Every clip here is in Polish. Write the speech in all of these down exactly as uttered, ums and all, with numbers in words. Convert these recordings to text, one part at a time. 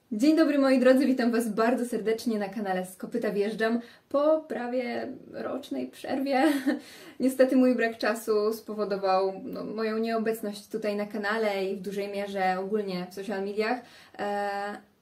Dzień dobry moi drodzy, witam Was bardzo serdecznie na kanale Z Kopyta Wjeżdżam po prawie rocznej przerwie. Niestety mój brak czasu spowodował no, moją nieobecność tutaj na kanale i w dużej mierze ogólnie w social mediach, e,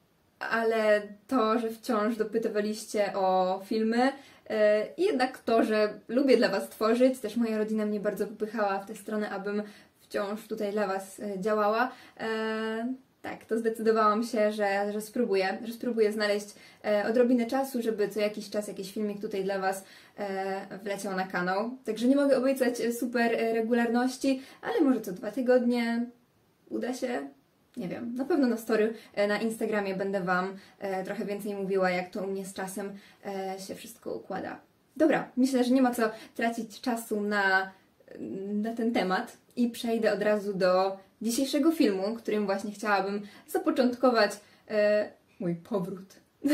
ale to, że wciąż dopytywaliście o filmy e, i jednak to, że lubię dla Was tworzyć, też moja rodzina mnie bardzo popychała w tę stronę, abym wciąż tutaj dla Was działała. E, Tak, to zdecydowałam się, że, że spróbuję, że spróbuję znaleźć e, odrobinę czasu, żeby co jakiś czas jakiś filmik tutaj dla Was e, wleciał na kanał. Także nie mogę obiecać super regularności, ale może co dwa tygodnie uda się. Nie wiem, na pewno na story e, na Instagramie będę Wam e, trochę więcej mówiła, jak to u mnie z czasem e, się wszystko układa. Dobra, myślę, że nie ma co tracić czasu na, na ten temat i przejdę od razu do dzisiejszego filmu, którym właśnie chciałabym zapoczątkować e, mój powrót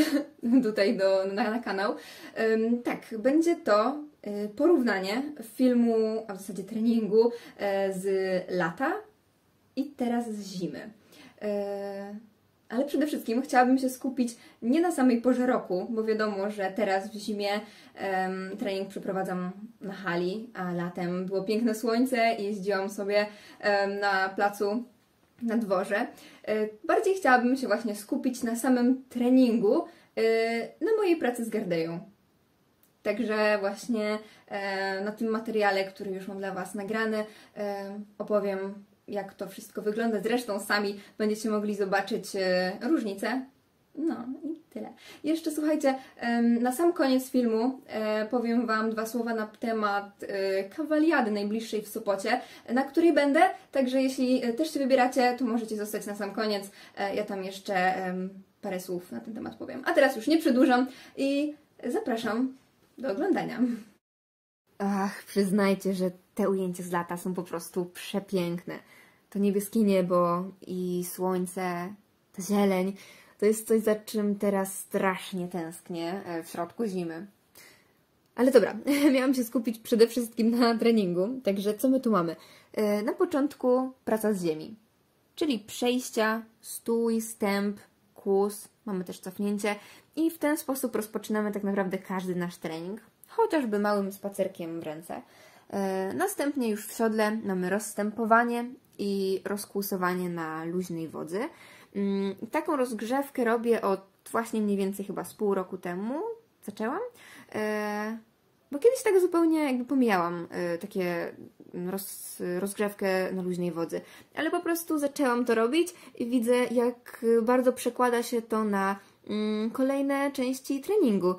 tutaj do, na, na kanał. E, tak, będzie to e, porównanie filmu, a w zasadzie treningu e, z lata i teraz z zimy. E, ale przede wszystkim chciałabym się skupić nie na samej porze roku, bo wiadomo, że teraz w zimie um, trening przeprowadzam na hali, a latem było piękne słońce i jeździłam sobie um, na placu na dworze. E, bardziej chciałabym się właśnie skupić na samym treningu, e, na mojej pracy z Gardeją. Także właśnie e, na tym materiale, który już mam dla Was nagrany, e, opowiem, jak to wszystko wygląda. Zresztą sami będziecie mogli zobaczyć e, różnice. No i tyle. Jeszcze słuchajcie, e, na sam koniec filmu e, powiem Wam dwa słowa na temat e, kawaliady najbliższej w Sopocie, na której będę. Także jeśli też się wybieracie, to możecie zostać na sam koniec. E, ja tam jeszcze e, parę słów na ten temat powiem. A teraz już nie przedłużam i zapraszam do oglądania. Ach, przyznajcie, że te ujęcia z lata są po prostu przepiękne. To niebieskie niebo i słońce, ta zieleń, to jest coś, za czym teraz strasznie tęsknię w środku zimy. Ale dobra, miałam się skupić przede wszystkim na treningu, także co my tu mamy? Na początku praca z ziemi, czyli przejścia, stój, stęp, kłus, mamy też cofnięcie i w ten sposób rozpoczynamy tak naprawdę każdy nasz trening, chociażby małym spacerkiem w ręce. Następnie już w siodle mamy rozstępowanie i rozkłusowanie na luźnej wodzy. Taką rozgrzewkę robię od właśnie mniej więcej chyba z pół roku temu zaczęłam, bo kiedyś tak zupełnie jakby pomijałam takie roz, rozgrzewkę na luźnej wodzy, ale po prostu zaczęłam to robić i widzę, jak bardzo przekłada się to na kolejne części treningu.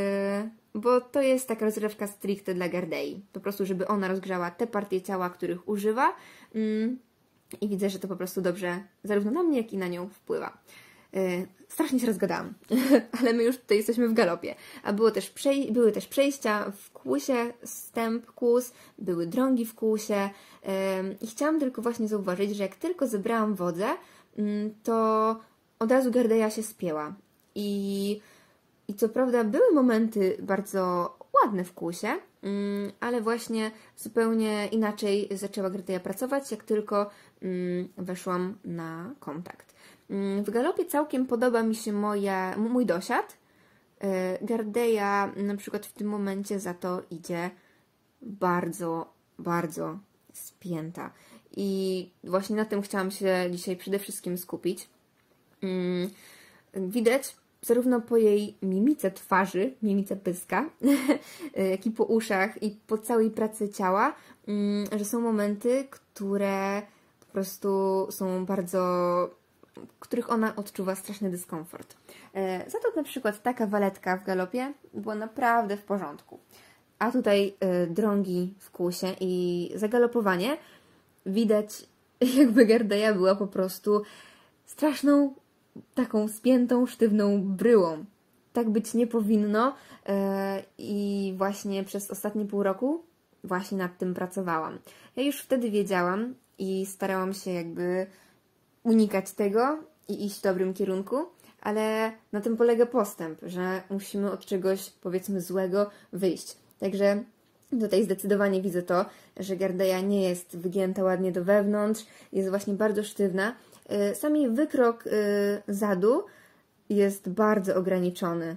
Bo to jest taka rozgrzewka stricte dla Gardei. Po prostu, żeby ona rozgrzała te partie ciała, których używa. Mm, I widzę, że to po prostu dobrze zarówno na mnie, jak i na nią wpływa. Yy, strasznie się rozgadałam, ale my już tutaj jesteśmy w galopie. A było też przej były też przejścia w kłusie, stęp, kłus, były drągi w kłusie. Yy, I chciałam tylko właśnie zauważyć, że jak tylko zebrałam wodę, yy, to od razu Gardeja się spięła. I I co prawda były momenty bardzo ładne w kłusie, ale właśnie zupełnie inaczej zaczęła Gardeja pracować, jak tylko weszłam na kontakt. W galopie całkiem podoba mi się moja, mój dosiad. Gardeja na przykład w tym momencie za to idzie bardzo, bardzo spięta. I właśnie na tym chciałam się dzisiaj przede wszystkim skupić. Widać zarówno po jej mimice twarzy, mimice pyska, jak i po uszach i po całej pracy ciała, że są momenty, które po prostu są bardzo, w których ona odczuwa straszny dyskomfort. Za to na przykład taka waletka w galopie była naprawdę w porządku. A tutaj drągi w kłusie i zagalopowanie widać, jakby Gardeja była po prostu straszną, taką spiętą, sztywną bryłą. Tak być nie powinno yy, i właśnie przez ostatnie pół roku właśnie nad tym pracowałam. Ja już wtedy wiedziałam i starałam się jakby unikać tego i iść w dobrym kierunku, ale na tym polega postęp, że musimy od czegoś, powiedzmy, złego wyjść. Także tutaj zdecydowanie widzę to, że Gardeja nie jest wygięta ładnie do wewnątrz, jest właśnie bardzo sztywna. Sam jej wykrok zadu jest bardzo ograniczony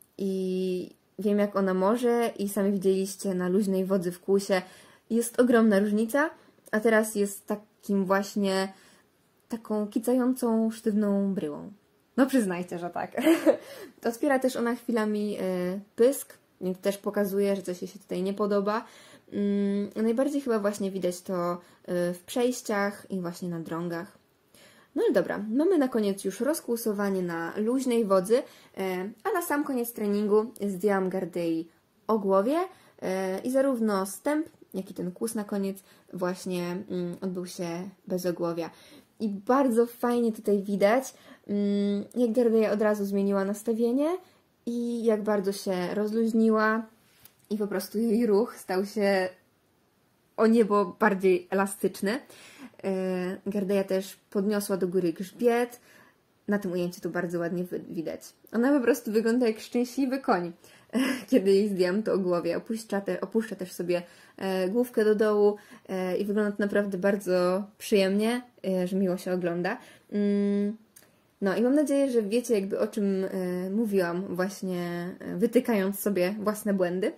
i wiem, jak ona może i sami widzieliście na luźnej wodzy w kłusie. Jest ogromna różnica, a teraz jest takim właśnie taką kicającą, sztywną bryłą. No przyznajcie, że tak. Otwiera też ona chwilami y, pysk, więc też pokazuje, że coś jej się tutaj nie podoba. Mm, najbardziej chyba właśnie widać to y, w przejściach i właśnie na drągach. No i dobra, mamy na koniec już rozkłusowanie na luźnej wodzy, y, a na sam koniec treningu zdjęłam Gardei o głowie y, i zarówno stęp, jak i ten kłus na koniec właśnie y, odbył się bez ogłowia. I bardzo fajnie tutaj widać, jak Gardeja od razu zmieniła nastawienie i jak bardzo się rozluźniła i po prostu jej ruch stał się o niebo bardziej elastyczny. Gardeja też podniosła do góry grzbiet. Na tym ujęciu to bardzo ładnie widać. Ona po prostu wygląda jak szczęśliwy koń, kiedy jej zdjęłam to o głowie. Opuszcza, te, opuszcza też sobie e, główkę do dołu e, i wygląda to naprawdę bardzo przyjemnie, e, że miło się ogląda. Mm, no i mam nadzieję, że wiecie jakby o czym e, mówiłam, właśnie e, wytykając sobie własne błędy.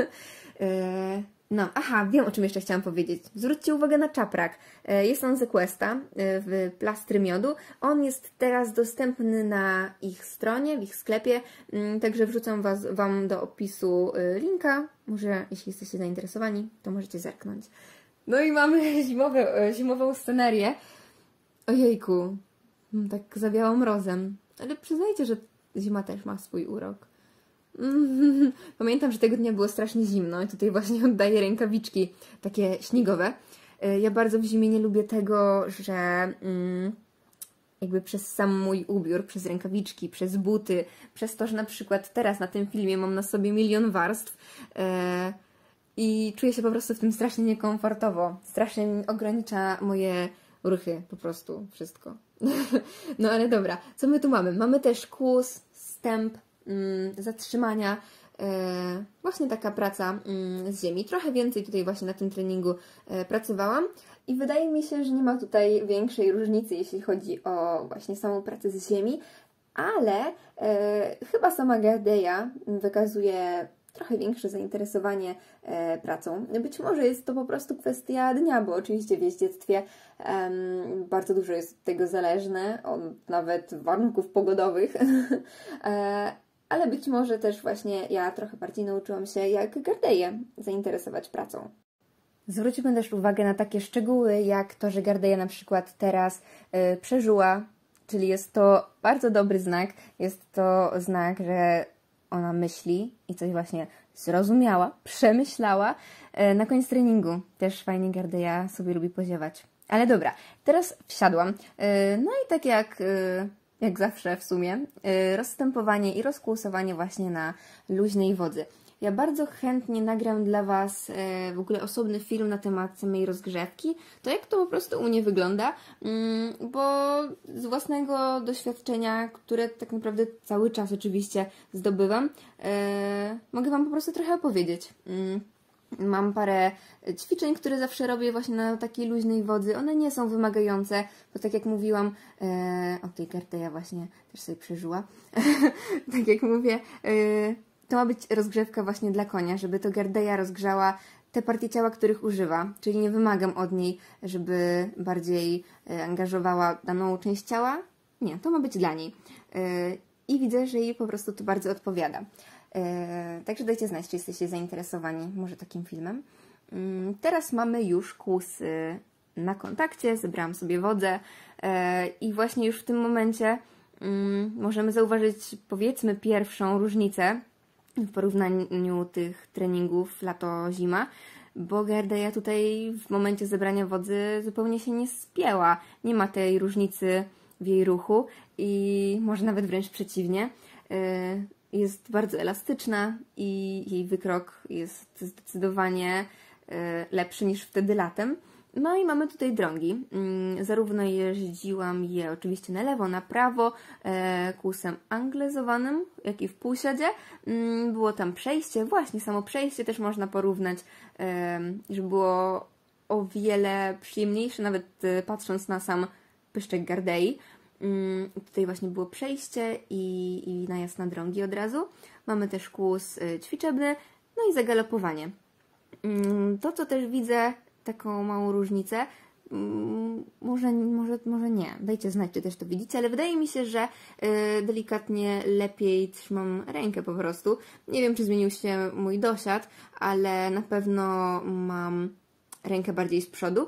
e, No, aha, wiem o czym jeszcze chciałam powiedzieć. Zwróćcie uwagę na czaprak. Jest on z Questa w plastry miodu. On jest teraz dostępny na ich stronie, w ich sklepie, także wrzucam was, Wam do opisu linka. Może jeśli jesteście zainteresowani, to możecie zerknąć. No i mamy zimowe, zimową scenerię. Ojejku, tak zawiało mrozem. Ale przyznajcie, że zima też ma swój urok. Pamiętam, że tego dnia było strasznie zimno i tutaj właśnie oddaję rękawiczki takie śniegowe. Ja bardzo w zimie nie lubię tego, że mm, jakby przez sam mój ubiór, przez rękawiczki, przez buty, przez to, że na przykład teraz na tym filmie mam na sobie milion warstw e, i czuję się po prostu w tym strasznie niekomfortowo. Strasznie ogranicza moje ruchy, po prostu wszystko. No ale dobra, co my tu mamy? Mamy też kłus, stęp, zatrzymania, właśnie taka praca z ziemi. Trochę więcej tutaj właśnie na tym treningu pracowałam i wydaje mi się, że nie ma tutaj większej różnicy, jeśli chodzi o właśnie samą pracę z ziemi, ale e, chyba sama Gardeja wykazuje trochę większe zainteresowanie e, pracą. Być może jest to po prostu kwestia dnia, bo oczywiście w jeździectwie em, bardzo dużo jest od tego zależne, od nawet warunków pogodowych, e, ale być może też właśnie ja trochę bardziej nauczyłam się, jak Gardeję zainteresować pracą. Zwróćmy też uwagę na takie szczegóły, jak to, że Gardeja na przykład teraz y, przeżyła, czyli jest to bardzo dobry znak, jest to znak, że ona myśli i coś właśnie zrozumiała, przemyślała. Y, na koniec treningu też fajnie Gardeja sobie lubi poziewać. Ale dobra, teraz wsiadłam. Y, no i tak jak... Y, jak zawsze w sumie, yy, rozstępowanie i rozkłusowanie właśnie na luźnej wodzy. Ja bardzo chętnie nagram dla Was yy, w ogóle osobny film na temat samej rozgrzewki, to jak to po prostu u mnie wygląda, yy, bo z własnego doświadczenia, które tak naprawdę cały czas oczywiście zdobywam, yy, mogę Wam po prostu trochę opowiedzieć. Yy. Mam parę ćwiczeń, które zawsze robię właśnie na takiej luźnej wodzy. One nie są wymagające, bo tak jak mówiłam, e, o tej Gardeja właśnie też sobie przeżyła. Tak jak mówię, e, to ma być rozgrzewka właśnie dla konia, żeby to Gardeja rozgrzała te partie ciała, których używa. Czyli nie wymagam od niej, żeby bardziej e, angażowała daną część ciała. Nie, to ma być dla niej. E, I widzę, że jej po prostu to bardzo odpowiada. Także dajcie znać, czy jesteście zainteresowani może takim filmem. Teraz mamy już kłus na kontakcie, zebrałam sobie wodę i właśnie już w tym momencie możemy zauważyć, powiedzmy, pierwszą różnicę w porównaniu tych treningów lato-zima, bo Gardeja tutaj w momencie zebrania wody zupełnie się nie spięła. Nie ma tej różnicy w jej ruchu i może nawet wręcz przeciwnie. Jest bardzo elastyczna i jej wykrok jest zdecydowanie lepszy niż wtedy latem. No i mamy tutaj drągi. Zarówno jeździłam je oczywiście na lewo, na prawo, kłusem anglezowanym, jak i w półsiadzie. Było tam przejście, właśnie samo przejście też można porównać, żeby było o wiele przyjemniejsze, nawet patrząc na sam pyszczek Gardei. Tutaj właśnie było przejście i, i najazd na drągi od razu. Mamy też kłus ćwiczebny, no i zagalopowanie. To, co też widzę, taką małą różnicę, może, może, może nie, dajcie znać, czy też to widzicie, ale wydaje mi się, że delikatnie lepiej trzymam rękę po prostu. Nie wiem, czy zmienił się mój dosiad, ale na pewno mam rękę bardziej z przodu,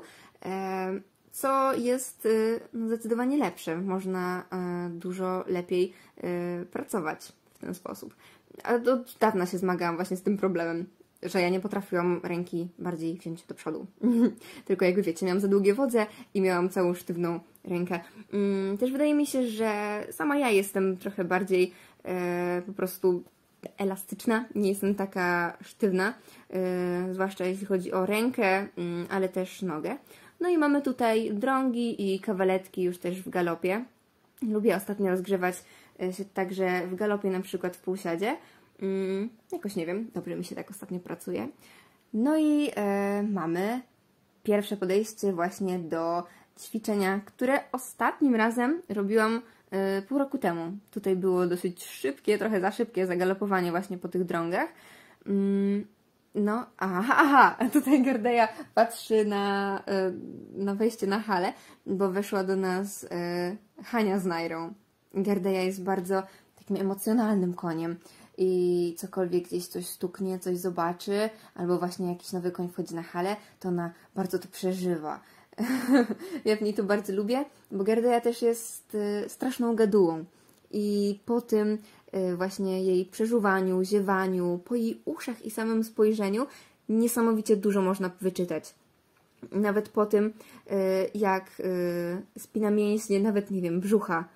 co jest no, zdecydowanie lepsze. Można dużo lepiej pracować w ten sposób. Ale od dawna się zmagałam właśnie z tym problemem, że ja nie potrafiłam ręki bardziej wziąć do przodu. Tylko jakby wiecie, miałam za długie wodze i miałam całą sztywną rękę. Też wydaje mi się, że sama ja jestem trochę bardziej e, po prostu elastyczna, nie jestem taka sztywna, e, zwłaszcza jeśli chodzi o rękę, ale też nogę. No i mamy tutaj drągi i kawaletki już też w galopie. Lubię ostatnio rozgrzewać się także w galopie, na przykład w półsiadzie. Hmm, jakoś nie wiem, dobrze mi się tak ostatnio pracuje. No i e, mamy pierwsze podejście właśnie do ćwiczenia, które ostatnim razem robiłam e, pół roku temu. Tutaj było dosyć szybkie, trochę za szybkie zagalopowanie właśnie po tych drągach. Hmm, no, aha, aha, tutaj Gardeja patrzy na, e, na wejście na halę, bo weszła do nas e, Hania z Nairą. Gardeja jest bardzo takim emocjonalnym koniem. I cokolwiek gdzieś coś stuknie, coś zobaczy, albo właśnie jakiś nowy koń wchodzi na halę, to ona bardzo to przeżywa. Ja w niej to bardzo lubię, bo Gardeja też jest y, straszną gadułą. I po tym y, właśnie jej przeżuwaniu, ziewaniu, po jej uszach i samym spojrzeniu niesamowicie dużo można wyczytać. Nawet po tym, y, jak y, spina mięśnie, nawet nie wiem, brzucha.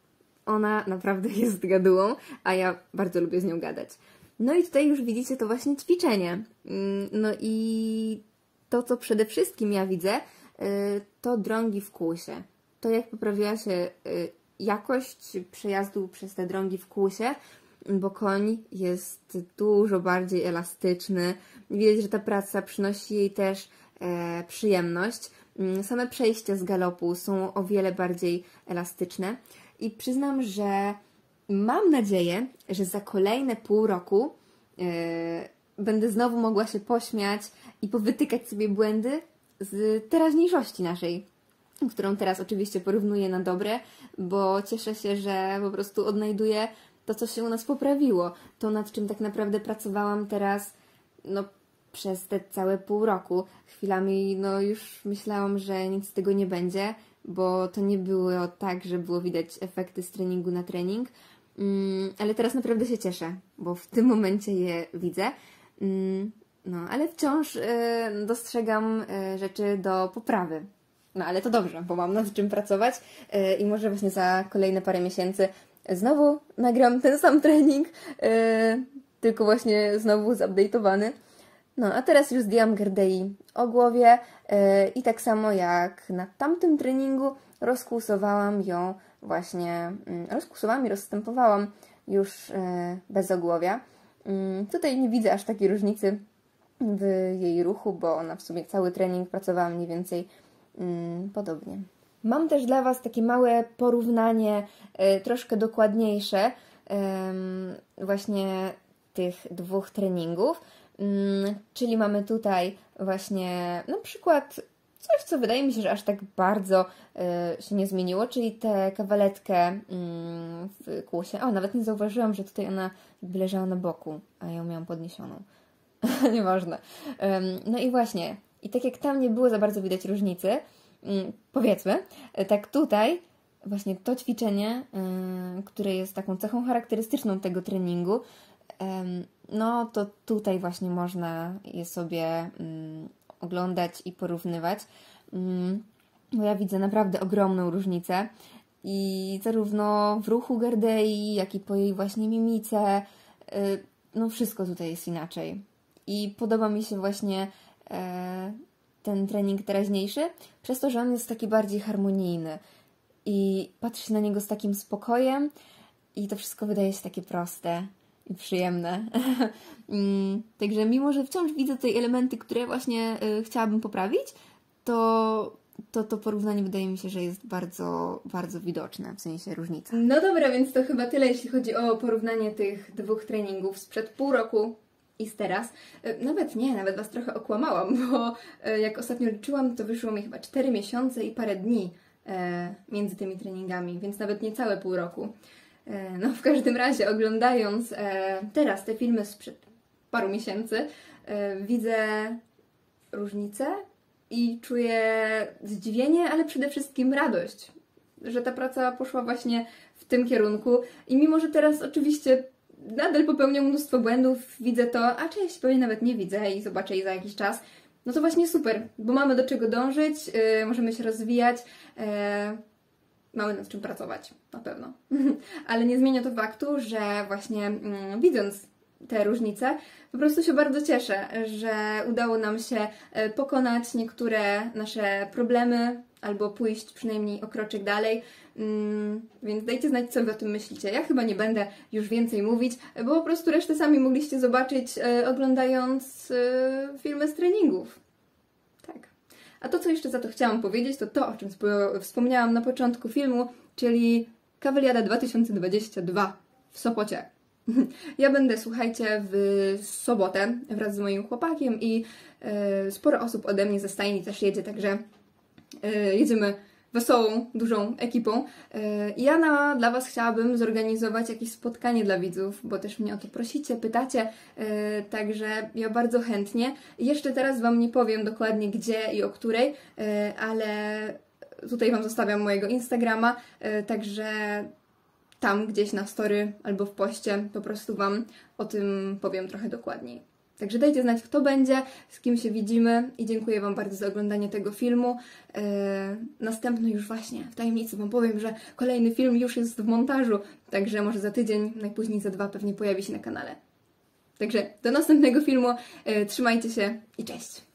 Ona naprawdę jest gadułą, a ja bardzo lubię z nią gadać. No i tutaj już widzicie to właśnie ćwiczenie. No i to, co przede wszystkim ja widzę, to drągi w kłusie. To, jak poprawiła się jakość przejazdu przez te drągi w kłusie, bo koń jest dużo bardziej elastyczny. Widać, że ta praca przynosi jej też e, przyjemność. Same przejścia z galopu są o wiele bardziej elastyczne. I przyznam, że mam nadzieję, że za kolejne pół roku yy, będę znowu mogła się pośmiać i powytykać sobie błędy z teraźniejszości naszej, którą teraz oczywiście porównuję na dobre, bo cieszę się, że po prostu odnajduję to, co się u nas poprawiło. To, nad czym tak naprawdę pracowałam teraz no, przez te całe pół roku. Chwilami no, już myślałam, że nic z tego nie będzie, bo to nie było tak, że było widać efekty z treningu na trening, mm, ale teraz naprawdę się cieszę, bo w tym momencie je widzę. Mm, no, ale wciąż y, dostrzegam y, rzeczy do poprawy. No, ale to dobrze, bo mam nad czym pracować y, i może właśnie za kolejne parę miesięcy znowu nagram ten sam trening, y, tylko właśnie znowu zupdate'owany. No, a teraz już zdjęłam Gardei o głowie yy, i tak samo jak na tamtym treningu rozkłusowałam ją właśnie, yy, rozkłusowałam i rozstępowałam już yy, bez ogłowia. Yy, tutaj nie widzę aż takiej różnicy w jej ruchu, bo ona w sumie cały trening pracowała mniej więcej yy, podobnie. Mam też dla Was takie małe porównanie, yy, troszkę dokładniejsze yy, właśnie tych dwóch treningów. Hmm, czyli mamy tutaj właśnie na przykład coś, co wydaje mi się, że aż tak bardzo y, się nie zmieniło, czyli tę kawaletkę y, w kłusie. O, nawet nie zauważyłam, że tutaj ona jakby leżała na boku, a ja ją miałam podniesioną. Nieważne. Um, no i właśnie, i tak jak tam nie było za bardzo widać różnicy, y, powiedzmy, tak tutaj właśnie to ćwiczenie, y, które jest taką cechą charakterystyczną tego treningu, no to tutaj właśnie można je sobie um, oglądać i porównywać, um, bo ja widzę naprawdę ogromną różnicę i zarówno w ruchu Gardei, jak i po jej właśnie mimice, y, no wszystko tutaj jest inaczej i podoba mi się właśnie e, ten trening teraźniejszy, przez to, że on jest taki bardziej harmonijny i patrzy się na niego z takim spokojem i to wszystko wydaje się takie proste i przyjemne. Także mimo, że wciąż widzę tutaj elementy, które właśnie y, chciałabym poprawić, to to to porównanie wydaje mi się, że jest bardzo, bardzo widoczne, w sensie różnica. No dobra, więc to chyba tyle, jeśli chodzi o porównanie tych dwóch treningów sprzed pół roku i z teraz. Nawet nie, nawet Was trochę okłamałam, bo jak ostatnio liczyłam, to wyszło mi chyba cztery miesiące i parę dni między tymi treningami, więc nawet nie całe pół roku. No w każdym razie, oglądając teraz te filmy sprzed paru miesięcy, widzę różnicę i czuję zdziwienie, ale przede wszystkim radość, że ta praca poszła właśnie w tym kierunku i mimo, że teraz oczywiście nadal popełniam mnóstwo błędów, widzę to, a część pewnie nawet nie widzę i zobaczę jej za jakiś czas, no to właśnie super, bo mamy do czego dążyć, yy, możemy się rozwijać, yy, mamy nad czym pracować, na pewno. Ale nie zmienia to faktu, że właśnie yy, widząc te różnice, po prostu się bardzo cieszę, że udało nam się pokonać niektóre nasze problemy albo pójść przynajmniej o kroczek dalej, mm, więc dajcie znać, co Wy o tym myślicie. Ja chyba nie będę już więcej mówić, bo po prostu resztę sami mogliście zobaczyć e, oglądając e, filmy z treningów. Tak. A to, co jeszcze za to chciałam powiedzieć, to to, o czym wspomniałam na początku filmu, czyli Kaweliada dwa tysiące dwudziesty drugi w Sopocie. Ja będę, słuchajcie, w sobotę wraz z moim chłopakiem i e, sporo osób ode mnie ze stajni też jedzie, także e, jedziemy wesołą, dużą ekipą. E, ja na, dla Was chciałabym zorganizować jakieś spotkanie dla widzów, bo też mnie o to prosicie, pytacie, e, także ja bardzo chętnie. Jeszcze teraz Wam nie powiem dokładnie gdzie i o której, e, ale tutaj Wam zostawiam mojego Instagrama, e, także tam gdzieś na story albo w poście po prostu Wam o tym powiem trochę dokładniej. Także dajcie znać, kto będzie, z kim się widzimy i dziękuję Wam bardzo za oglądanie tego filmu. Eee, następny już właśnie w tajemnicy Wam powiem, że kolejny film już jest w montażu, także może za tydzień, najpóźniej za dwa pewnie pojawi się na kanale. Także do następnego filmu, eee, trzymajcie się i cześć!